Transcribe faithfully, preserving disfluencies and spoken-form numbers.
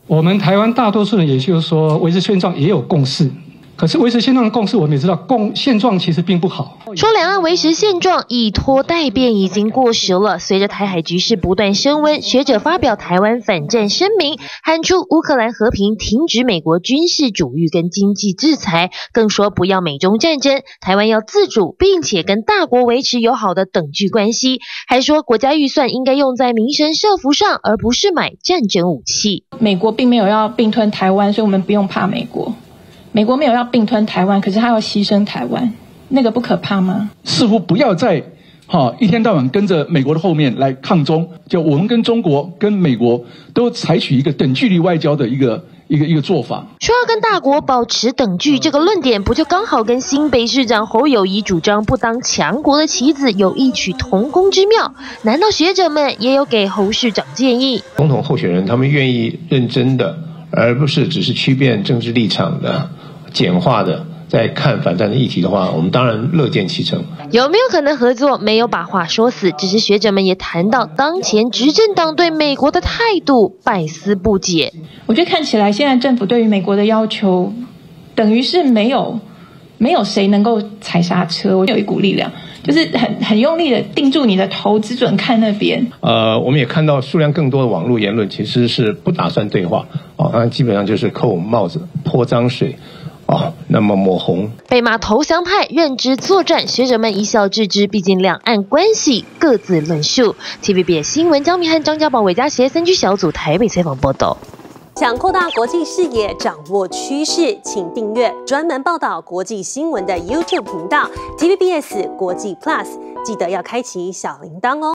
我们台湾大多数人，也就是说维持现状也有共识。可是维持现状的共识，我们也知道共现状其实并不好。 说两岸维持现状以拖代变已经过时了。随着台海局势不断升温，学者发表台湾反战声明，喊出乌克兰和平，停止美国军事主义跟经济制裁，更说不要美中战争，台湾要自主，并且跟大国维持友好的等距关系。还说国家预算应该用在民生社福上，而不是买战争武器。 美国并没有要并吞台湾，所以我们不用怕美国。美国没有要并吞台湾，可是他要牺牲台湾，那个不可怕吗？ 似乎不要再哈一天到晚跟着美国的后面来抗中，就我们跟中国、跟美国都采取一个等距离外交的一个一个一个做法。 说要跟大国保持等距，这个论点不就刚好跟新北市长侯友宜主张不当强国的棋子有异曲同工之妙？难道学者们也有给侯市长建议？ 总统候选人他们愿意认真的，而不是只是曲变政治立场的。简化的在看反战的议题的话，我们当然乐见其成。 有没有可能合作？没有把话说死，只是学者们也谈到当前执政党对美国的态度百思不解。 我觉得看起来现在政府对于美国的要求，等于是没有没有谁能够踩刹车。我有一股力量，就是很很用力的定住你的头，只准看那边。 呃，我们也看到数量更多的网络言论其实是不打算对话，哦，那基本上就是扣帽子、泼脏水。哦，那么抹红， 被骂投降派认知作战，学者们一笑置之。毕竟两岸关系各自论述。T V B S 新闻江明和张家宝、韦家协三居小组台北采访报道。 想扩大国际视野，掌握趋势，请订阅专门报道国际新闻的 YouTube 频道 T V B S 国际 Plus， 记得要开启小铃铛哦。